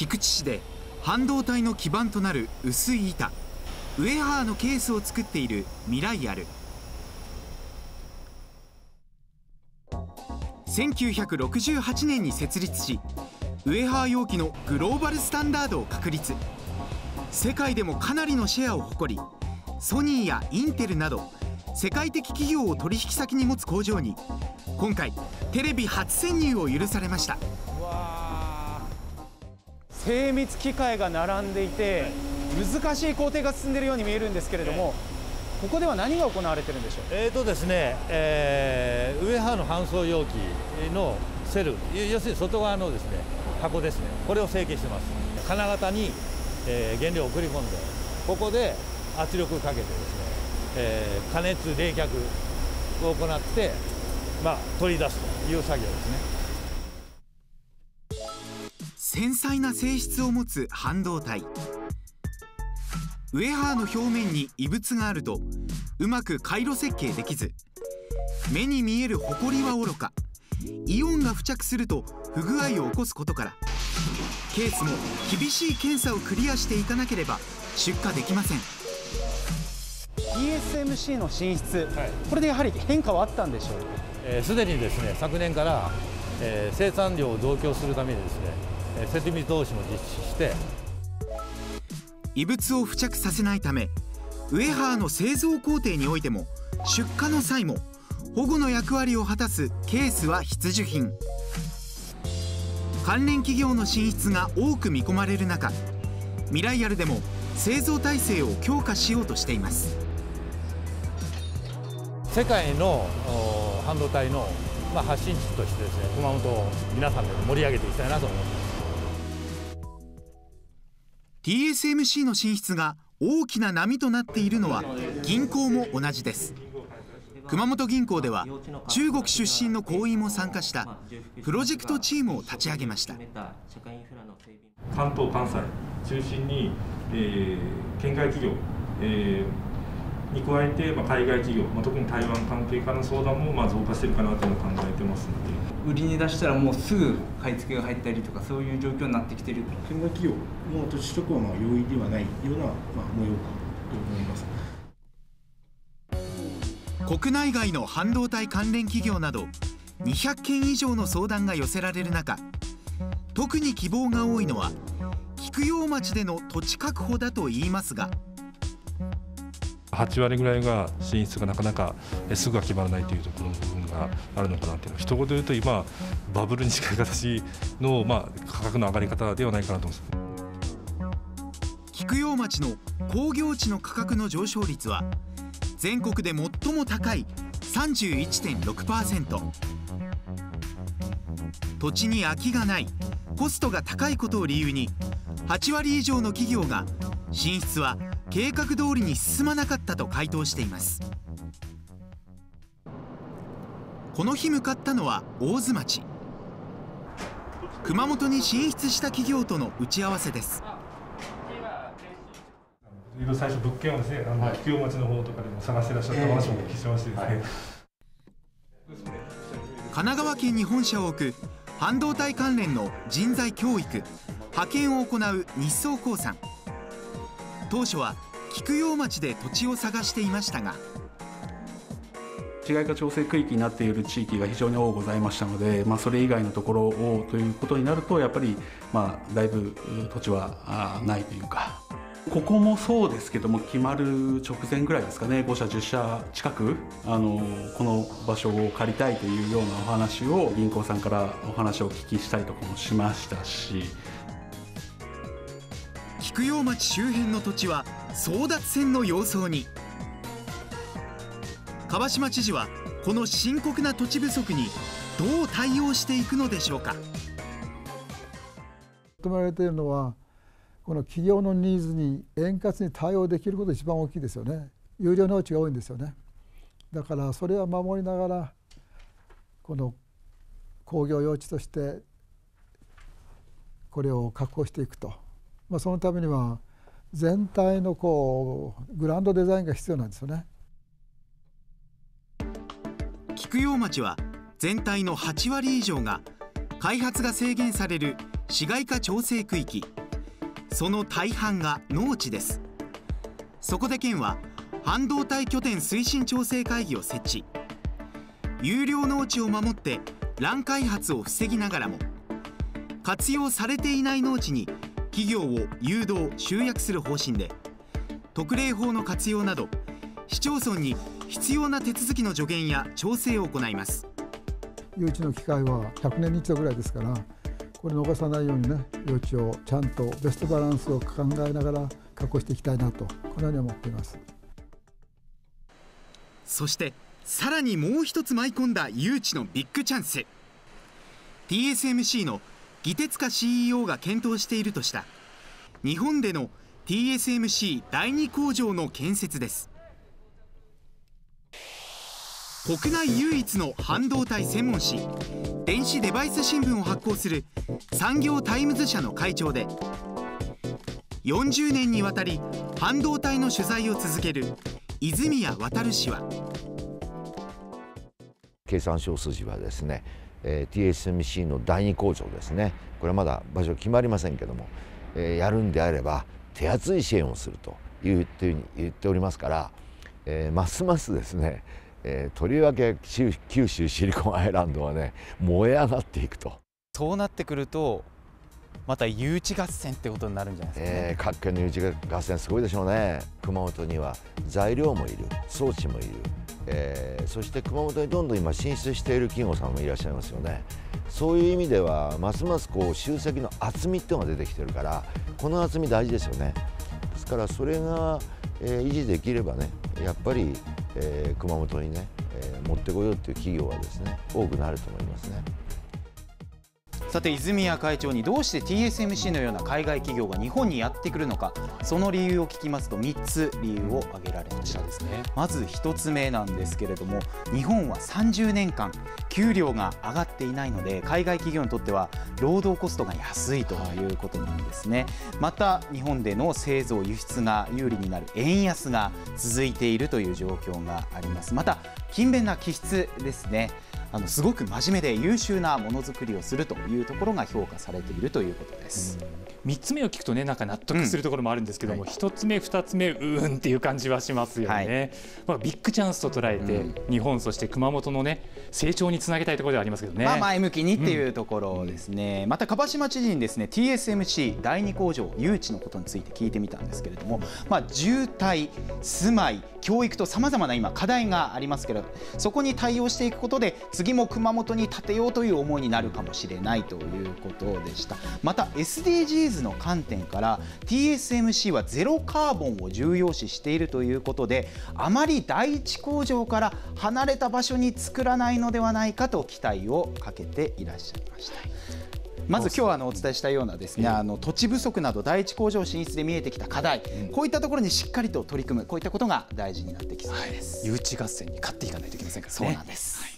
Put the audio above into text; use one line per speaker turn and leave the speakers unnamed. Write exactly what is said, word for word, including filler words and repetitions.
菊池市で半導体の基盤となる薄い板ウエハーのケースを作っているミライアル。せんきゅうひゃくろくじゅうはちねんに設立し、ウエハー容器のグローバルスタンダードを確立。世界でもかなりのシェアを誇り、ソニーやインテルなど世界的企業を取引先に持つ工場に今回テレビ初潜入を許されました。
精密機械が並んでいて難しい工程が進んでいるように見えるんですけれども、ここでは何が行われてるんでしょう。
えーとですね、えー、ウエハーの搬送容器のセル、要するに外側のですね箱ですね、これを成形してます。金型に、えー、原料を送り込んで、ここで圧力をかけてですね、えー、加熱冷却を行って、まあ、取り出すという作業ですね。
繊細な性質を持つ半導体。ウエハーの表面に異物があるとうまく回路設計できず、目に見えるホコリはおろかイオンが付着すると不具合を起こすことから、ケースも厳しい検査をクリアしていかなければ出荷できません。
ティーエスエムシー の進出、はい、これでやはり変化はあったんでしょう。
えー、すでにですね昨年から、えー、生産量を増強するためにですね設備投資も実施して、
異物を付着させないためウエハーの製造工程においても出荷の際も保護の役割を果たすケースは必需品。関連企業の進出が多く見込まれる中、ミライアルでも製造体制を強化しようとしています。
世界の半導体の、まあ、発信地としてですね熊本を皆さんで盛り上げていきたいなと思います。
ティーエスエムシー の進出が大きな波となっているのは銀行も同じです。熊本銀行では中国出身の行員も参加したプロジェクトチームを立ち上げました。
関東関西中心に、えー、県外企業、えー、に加えて、まあ、海外企業、まあ、特に台湾関係からの相談もまあ増加しているかなというのを考えてますので、
売りに出したらもうすぐ買い付けが入ったりとか、そういう状況になってきている。
県外企業の土地取得はまあ容易ではないような、まあ、模様かと思います。
国内外の半導体関連企業などにひゃっけん以上の相談が寄せられる中、特に希望が多いのは菊陽町での土地確保だといいますが、
はちわりぐらいが進出がなかなかすぐは決まらないというところの部分があるのかなというのは、一言で言うと今バブルに近い形の、まあ、価格の上がり方ではないかなと思います。
菊陽町の工業地の価格の上昇率は全国で最も高い さんじゅういってんろくパーセント。 土地に空きがない、コストが高いことを理由にはちわり以上の企業が進出は計画通りに進まなかったと回答しています。この日向かったのは大津町。熊本に進出した企業との打ち合わせです。
最初物件をですね、あの菊陽町の方とかでも探してらっしゃった話もお聞きしましてですね、はい、
神奈川県に本社を置く半導体関連の人材教育派遣を行う日総興産。当初は菊陽町で土地を探していましたが、
市街化調整区域になっている地域が非常に多くございましたので、まあ、それ以外のところをということになるとやっぱり、まあ、だいぶ土地はないというか、ここもそうですけども決まる直前ぐらいですかね、ごしゃじゅっしゃ近くあのこの場所を借りたいというようなお話を銀行さんからお話をお聞きしたりとかもしましたし、
菊陽町周辺の土地は争奪戦の様相に。蒲島知事はこの深刻な土地不足にどう対応していくのでしょうか。
求められているのはこの企業のニーズに円滑に対応できることが一番大きいですよね。有料農地が多いんですよね。だからそれは守りながらこの工業用地としてこれを確保していくと、まあ、そのためには全体のこうグランドデザインが必要なんですよね。
菊陽町は全体のはちわり以上が開発が制限される市街化調整区域、その大半が農地です。そこで県は半導体拠点推進調整会議を設置。有料農地を守って乱開発を防ぎながらも、活用されていない農地に企業を誘導・集約する方針で、特例法の活用など市町村に必要な手続きの助言や調整を行います。
誘致の機会はひゃくねんに一度ぐらいですから、これ逃さないようにね、誘致をちゃんとベストバランスを考えながら確保していきたいなと、このように思っています。
そしてさらにもう一つ舞い込んだ誘致のビッグチャンス、 ティーエスエムシー の技鉄家 シーイーオー が検討しているとした日本での ティーエスエムシー だいに工場の建設です。国内唯一の半導体専門誌、電子デバイス新聞を発行する産業タイムズ社の会長で、よんじゅうねんにわたり半導体の取材を続ける泉谷渉氏は、
経産省筋はですね、えー、ティーエスエムシー のだいに工場ですね、これはまだ場所決まりませんけども、えー、やるんであれば手厚い支援をするというふうに言っておりますから、えー、ますますですね、えー、とりわけ九州シリコンアイランドはね、燃え上がっていくと。
そうなってくるとまた誘致合戦ってことになるんじゃないですかね。
えー、各県の誘致合戦すごいでしょうね。熊本には材料もいる、装置もいる、えー、そして熊本にどんどん今進出している企業さんもいらっしゃいますよね。そういう意味ではますますこう集積の厚みっていうのが出てきてるから、この厚み大事ですよね。ですからそれが、えー、維持できればね、やっぱり、えー、熊本にね、えー、持ってこようっていう企業はですね、多くなると思いますね。
さて泉谷会長にどうして ティーエスエムシー のような海外企業が日本にやってくるのか、その理由を聞きますとみっつ理由を挙げられました。ですね、まずひとつめなんですけれども、日本はさんじゅうねんかん給料が上がっていないので、海外企業にとっては労働コストが安いということなんですね。また日本での製造輸出が有利になる円安が続いているという状況があります。また勤勉な気質ですね。あのすごく真面目で優秀なものづくりをするというところが評価されているということです。
みっつめを聞くとね、なんか納得するところもあるんですけども、うん、ひとつめふたつめうーんっていう感じはしますよね、はい。まあ、ビッグチャンスと捉えて、うん、日本そして熊本のね成長につなげたいところではありますけどね、
まあ、前向きにっていうところですね、うん。また蒲島知事にですね ティーエスエムシー だいに工場誘致のことについて聞いてみたんですけれども、まあ、渋滞、住まい、教育とさまざまな今課題がありますけれど、そこに対応していくことで次も熊本に建てようという思いになるかもしれないということでした。また エスディージーズ の観点から ティーエスエムシー はゼロカーボンを重要視しているということで、あまり第一工場から離れた場所に作らないのではないかと期待をかけていらっしゃいました。まず今日あのお伝えしたようなですね、あの土地不足など第一工場進出で見えてきた課題、こういったところにしっかりと取り組む、こういったことが大事になってきそうです。
はい、誘致合戦に勝っていかないといけませんからね。
そうなんです。はい。